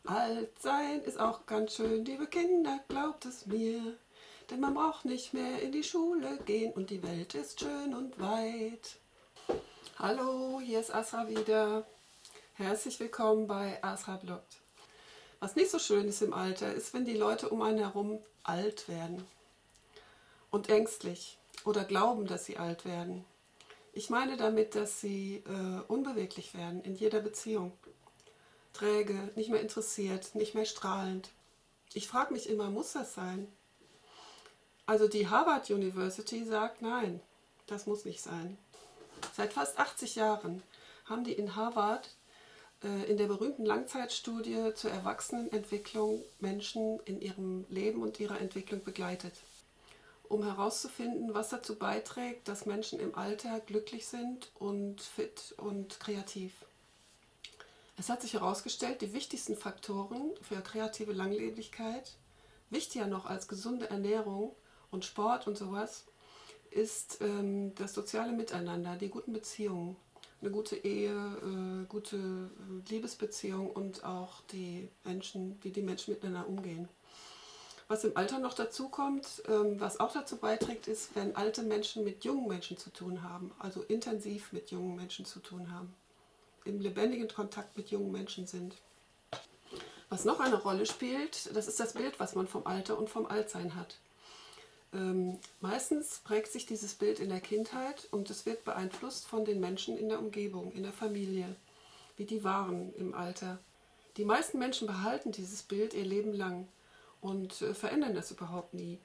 Alt sein ist auch ganz schön, liebe Kinder, glaubt es mir. Denn man braucht nicht mehr in die Schule gehen und die Welt ist schön und weit. Hallo, hier ist Asra wieder. Herzlich willkommen bei Asra Bloggt. Was nicht so schön ist im Alter, ist, wenn die Leute um einen herum alt werden und ängstlich oder glauben, dass sie alt werden. Ich meine damit, dass sie unbeweglich werden in jeder Beziehung. Träge, nicht mehr interessiert, nicht mehr strahlend. Ich frage mich immer, muss das sein? Also die Harvard University sagt, nein, das muss nicht sein. Seit fast 80 Jahren haben die in Harvard in der berühmten Langzeitstudie zur Erwachsenenentwicklung Menschen in ihrem Leben und ihrer Entwicklung begleitet, um herauszufinden, was dazu beiträgt, dass Menschen im Alter glücklich sind und fit und kreativ. Es hat sich herausgestellt, die wichtigsten Faktoren für kreative Langlebigkeit, wichtiger noch als gesunde Ernährung und Sport und sowas, ist das soziale Miteinander, die guten Beziehungen, eine gute Ehe, gute Liebesbeziehung und auch die Menschen, wie die Menschen miteinander umgehen. Was im Alter noch dazu kommt, was auch dazu beiträgt, ist, wenn alte Menschen mit jungen Menschen zu tun haben, also intensiv mit jungen Menschen zu tun haben, im lebendigen Kontakt mit jungen Menschen sind. Was noch eine Rolle spielt, das ist das Bild, was man vom Alter und vom Altsein hat. Meistens prägt sich dieses Bild in der Kindheit und es wird beeinflusst von den Menschen in der Umgebung, in der Familie, wie die waren im Alter. Die meisten Menschen behalten dieses Bild ihr Leben lang und verändern das überhaupt nie.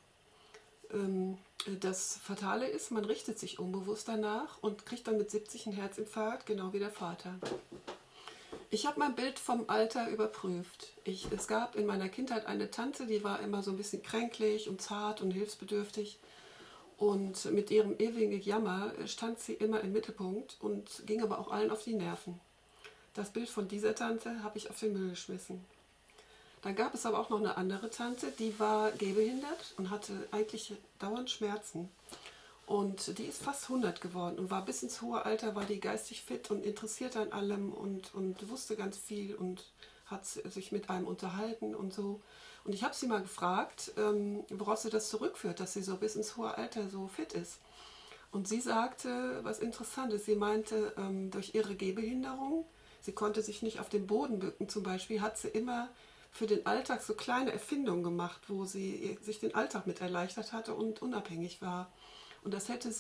Das Fatale ist, man richtet sich unbewusst danach und kriegt dann mit 70 einen Herzinfarkt, genau wie der Vater. Ich habe mein Bild vom Alter überprüft. Es gab in meiner Kindheit eine Tante, die war immer so ein bisschen kränklich und zart und hilfsbedürftig. Und mit ihrem ewigen Gejammer stand sie immer im Mittelpunkt und ging aber auch allen auf die Nerven. Das Bild von dieser Tante habe ich auf den Müll geschmissen. Dann gab es aber auch noch eine andere Tante, die war gehbehindert und hatte eigentlich dauernd Schmerzen. Und die ist fast 100 geworden und war bis ins hohe Alter, war die geistig fit und interessiert an allem und wusste ganz viel und hat sich mit einem unterhalten und so. Und ich habe sie mal gefragt, worauf sie das zurückführt, dass sie so bis ins hohe Alter so fit ist. Und sie sagte, was Interessantes, sie meinte, durch ihre Gehbehinderung, sie konnte sich nicht auf den Boden bücken zum Beispiel, hat sie immer für den Alltag so kleine Erfindungen gemacht, wo sie sich den Alltag mit erleichtert hatte und unabhängig war. Und das hätte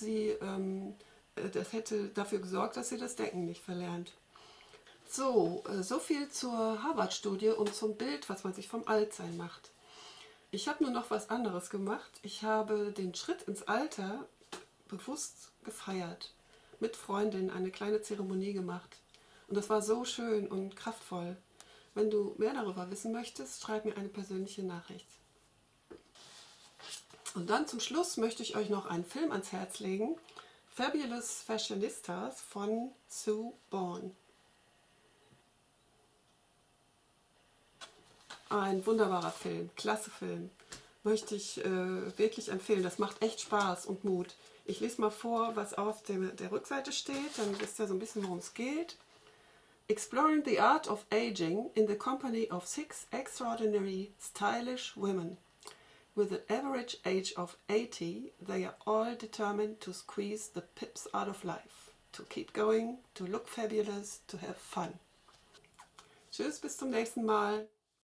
dafür gesorgt, dass sie das Denken nicht verlernt. So viel zur Harvard-Studie und zum Bild, was man sich vom Altsein macht. Ich habe nur noch was anderes gemacht. Ich habe den Schritt ins Alter bewusst gefeiert. Mit Freundinnen eine kleine Zeremonie gemacht. Und das war so schön und kraftvoll. Wenn du mehr darüber wissen möchtest, schreib mir eine persönliche Nachricht. Und dann zum Schluss möchte ich euch noch einen Film ans Herz legen. Fabulous Fashionistas von Sue Bourne. Ein wunderbarer Film, klasse Film. Möchte ich wirklich empfehlen. Das macht echt Spaß und Mut. Ich lese mal vor, was auf der Rückseite steht, dann wisst ihr so ein bisschen, worum es geht. Exploring the art of aging in the company of 6 extraordinary stylish women. With an average age of 80, they are all determined to squeeze the pips out of life, to keep going, to look fabulous, to have fun. Tschüss, bis zum nächsten Mal.